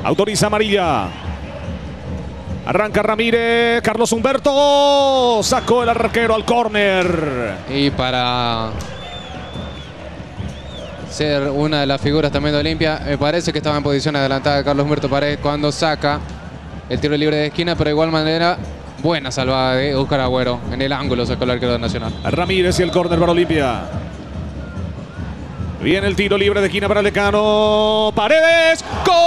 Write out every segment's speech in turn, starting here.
Autoriza amarilla. Arranca Ramírez, Carlos Humberto, sacó el arquero al córner. Y para ser una de las figuras también de Olimpia, me parece que estaba en posición adelantada Carlos Humberto Paredes cuando saca el tiro libre de esquina, pero de igual manera, buena salvada de Óscar Agüero. En el ángulo sacó el arquero de Nacional. Ramírez y el córner para Olimpia. Viene el tiro libre de esquina para Lecano. Paredes,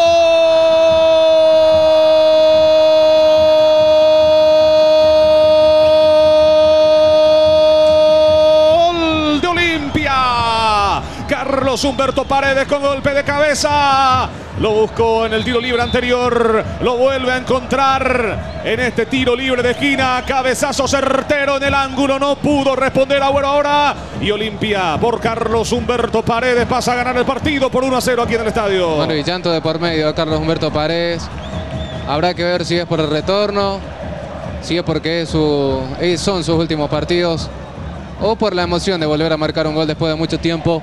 ¡gol de Olimpia! Carlos Humberto Paredes con golpe de cabeza. Lo buscó en el tiro libre anterior. Lo vuelve a encontrar en este tiro libre de esquina. Cabezazo certero en el ángulo. No pudo responder Agüero ahora. Y Olimpia por Carlos Humberto Paredes pasa a ganar el partido por 1-0 aquí en el estadio. Bueno, y llanto de por medio de Carlos Humberto Paredes. Habrá que ver si es por el retorno, si es porque son sus últimos partidos, o por la emoción de volver a marcar un gol después de mucho tiempo.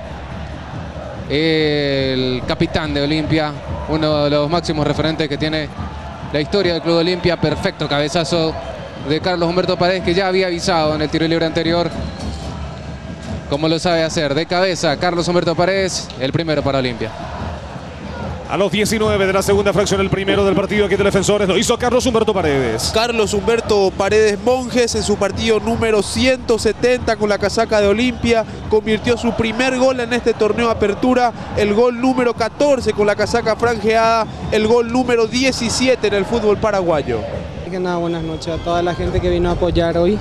El capitán de Olimpia, uno de los máximos referentes que tiene la historia del Club Olimpia. Perfecto cabezazo de Carlos Humberto Paredes, que ya había avisado en el tiro libre anterior, como lo sabe hacer. De cabeza, Carlos Humberto Paredes, el primero para Olimpia. A los 19 de la segunda fracción, el primero del partido aquí de Defensores lo hizo Carlos Humberto Paredes. Carlos Humberto Paredes Monjes en su partido número 170 con la casaca de Olimpia. Convirtió su primer gol en este torneo Apertura. El gol número 14 con la casaca franjeada. El gol número 17 en el fútbol paraguayo. Que nada, buenas noches a toda la gente que vino a apoyar hoy.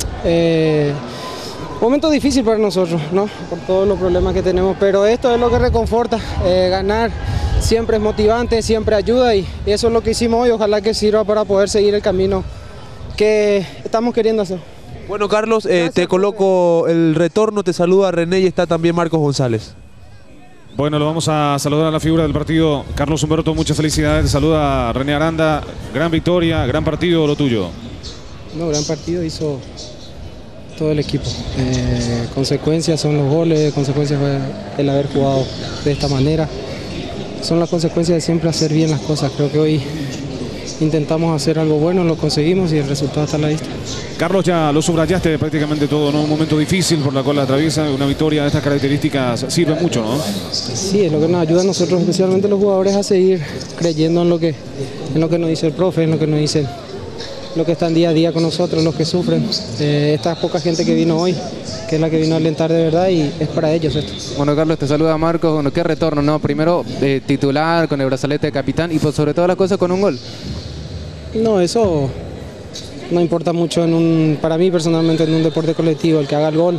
Momento difícil para nosotros, ¿no? Por todos los problemas que tenemos, pero esto es lo que reconforta. Ganar siempre es motivante, siempre ayuda, y eso es lo que hicimos hoy. Ojalá que sirva para poder seguir el camino que estamos queriendo hacer. Bueno, Carlos, te coloco el retorno, te saluda René y está también Marcos González. Bueno, lo vamos a saludar a la figura del partido. Carlos Humberto, muchas felicidades. Te saluda René Aranda. Gran victoria, gran partido lo tuyo. No, gran partido hizo todo el equipo. Consecuencias son los goles, consecuencias fue el haber jugado de esta manera. Son las consecuencias de siempre hacer bien las cosas. Creo que hoy intentamos hacer algo bueno, lo conseguimos y el resultado está a la vista. Carlos, ya lo subrayaste prácticamente todo, ¿no? Un momento difícil por la cual atraviesa. Una victoria de estas características sirve mucho, ¿no? Sí, es lo que nos ayuda a nosotros, especialmente los jugadores, a seguir creyendo en lo que nos dice el profe, en lo que nos dice lo que están día a día con nosotros, los que sufren. Esta poca gente que vino hoy, que es la que vino a alentar de verdad, y es para ellos esto. Bueno, Carlos, te saluda Marcos. Bueno, qué retorno, ¿no? Primero titular con el brazalete de capitán y por sobre todas las cosas con un gol. No, eso no importa mucho para mí personalmente en un deporte colectivo, el que haga el gol.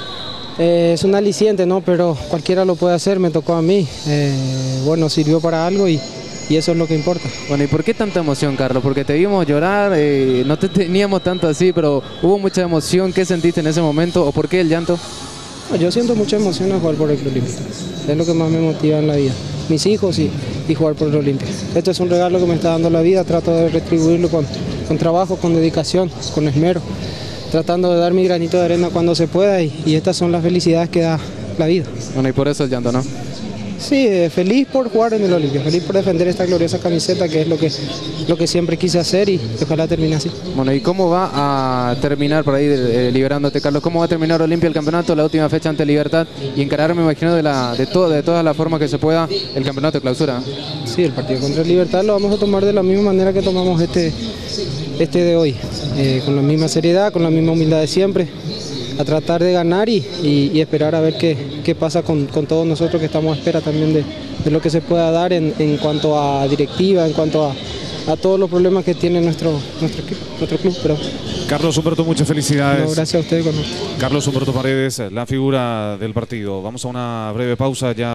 Es un aliciente, ¿no? Pero cualquiera lo puede hacer, me tocó a mí. Bueno, sirvió para algo y eso es lo que importa. Bueno, ¿y por qué tanta emoción, Carlos? Porque te vimos llorar, no te teníamos tanto así, pero hubo mucha emoción. ¿Qué sentiste en ese momento o por qué el llanto? No, yo siento mucha emoción al jugar por el Club Olimpia. Es lo que más me motiva en la vida. Mis hijos y jugar por el Olimpia. Esto es un regalo que me está dando la vida. Trato de retribuirlo con trabajo, con dedicación, con esmero. Tratando de dar mi granito de arena cuando se pueda y estas son las felicidades que da la vida. Bueno, y por eso el llanto, ¿no? Sí, feliz por jugar en el Olimpia, feliz por defender esta gloriosa camiseta, que es lo que siempre quise hacer y ojalá termine así. Bueno, ¿y cómo va a terminar por ahí, liberándote, Carlos? ¿Cómo va a terminar Olimpia el campeonato, la última fecha ante Libertad y encarar, me imagino, de todas las formas que se pueda el campeonato de clausura? Sí, el partido contra Libertad lo vamos a tomar de la misma manera que tomamos este de hoy, con la misma seriedad, con la misma humildad de siempre, a tratar de ganar y esperar a ver qué pasa con todos nosotros que estamos a espera también de lo que se pueda dar en cuanto a directiva, en cuanto a todos los problemas que tiene nuestro club. Pero Carlos Humberto, muchas felicidades. No, gracias a ustedes. Carlos Humberto Paredes, la figura del partido. Vamos a una breve pausa ya.